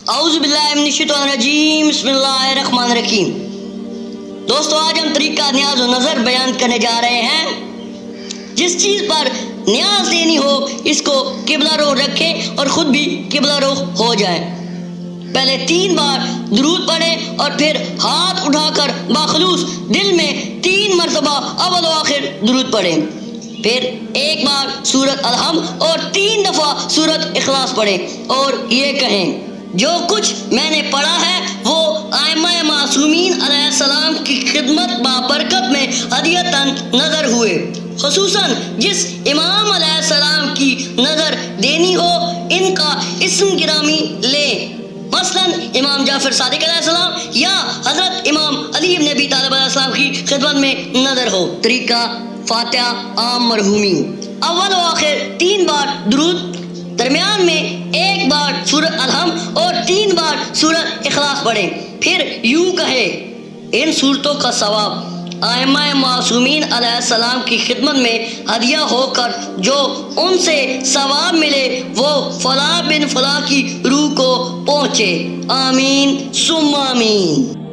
औज़ुबिल्लाहिमिनश्शैतानिर्रजीम बिस्मिल्लाहिर्रहमानिर्रहीम। दोस्तों, आज हम तरीका न्याज़ व नज़र बयान करने जा रहे हैं। जिस चीज़ पर न्याज देनी हो इसको किबला रो रखें और ख़ुद भी किबला रो हो जाए। पहले 3 बार दुरूद पढ़ें और फिर हाथ उठाकर बाखलूस दिल में 3 मरतबा अव्वल व आखिर दुरूद पढ़ें। फिर 1 बार सूरत अलहम और 3 दफ़ा सूरत इखलास पढ़ें और ये कहें, जो कुछ मैंने पढ़ा है वो आइम्मा मासूमीन अलैहिस्सलाम की खिदमत बाबरकत में हदियतन नज़र हुए। खुसूसन जिस इमाम अलैहिस्सलाम की नज़र देनी हो इनका इस्म गिरामी ले, मसलन इमाम जाफर सादिक अलैहिस्सलाम या हज़रत इमाम अली इब्न अबी तालिब अलैहिस्सलाम की खिदमत में नज़र हो। तरीका फातिहा आम मरहूमी, अव्वल व आखिर 3 बार दुरूद, दरमियान में 1 बार सूरत अलहम और 3 बार सूरत इखलास पढ़ें। फिर यूं कहे, इन सूरतों का सवाब आइम्मा मासूमीन अलैहिस्सलाम की खिदमत में हदिया होकर जो उनसे सवाब मिले वो फला बिन फला की रूह को पहुँचे। आमीन सुम्मा आमीन।